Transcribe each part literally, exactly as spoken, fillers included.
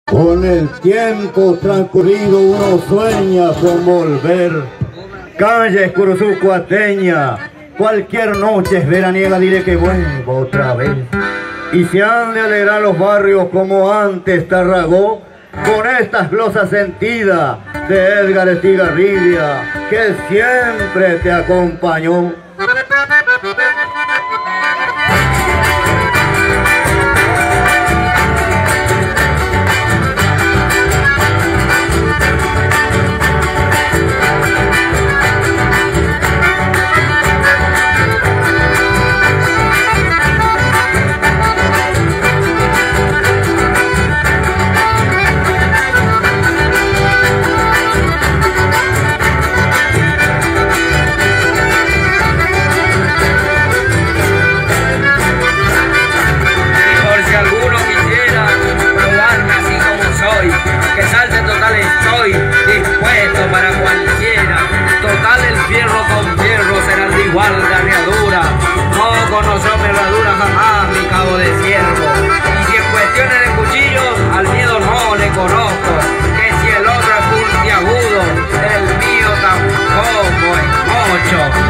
Con el tiempo transcurrido uno sueña con volver. Calles curuzucuateña, cualquier noche es veraniega, diré que vuelvo otra vez. Y se han de alegrar los barrios como antes Tarragó, con estas glosas sentidas de Edgar Estigarribia, que siempre te acompañó. Para cualquiera, total el fierro con fierro será de igual garreadura. No conoció mi herradura jamás mi cabo de ciervo. Y si en cuestiones de cuchillos al miedo no le conozco, que si el otro es puntiagudo, el mío tampoco es mocho.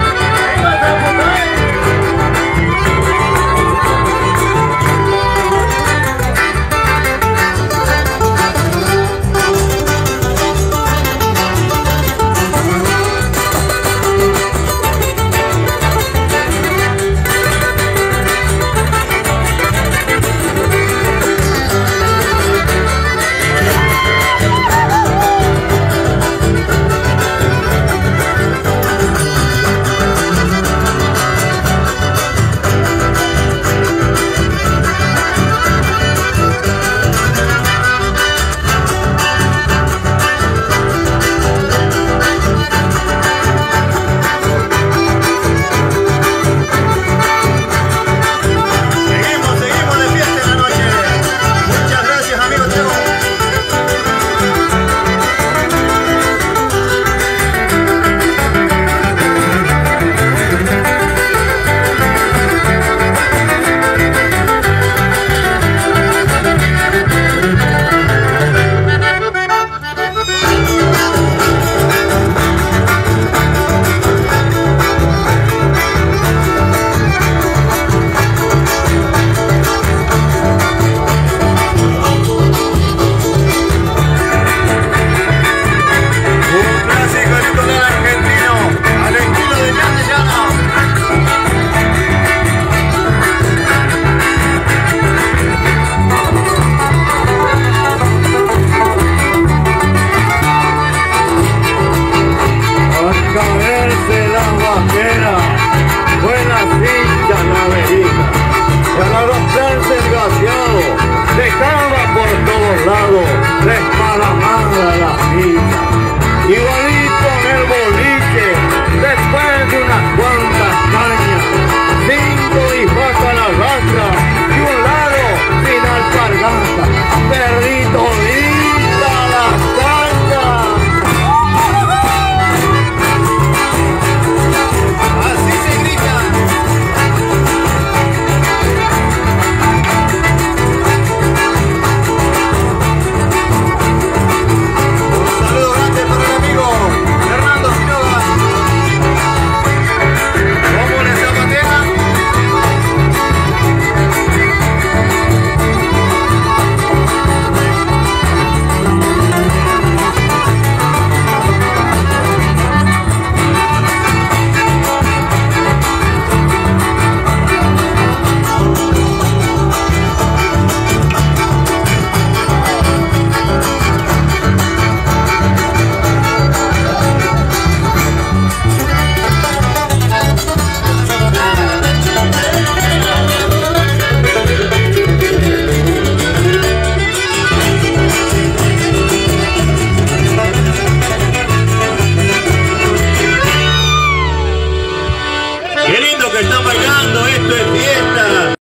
Dejaba por todos lados, desparramada la vida. Igual